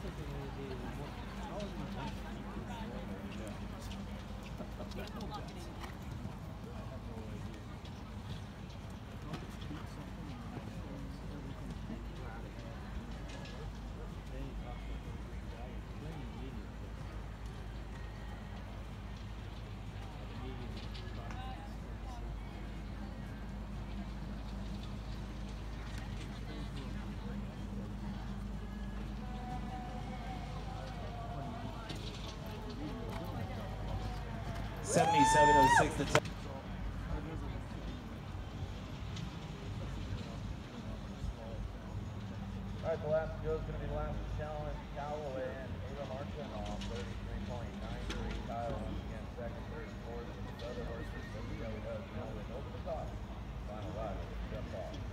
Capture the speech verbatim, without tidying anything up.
seventy-seven oh six to ten. All right, the last Joe's going to be the last challenge. Callaway and Ava Martin off thirty-three point nine three. Kyle once again second, third, fourth. The other horses, so we go with us. Now we over the top. Final ride, jump off.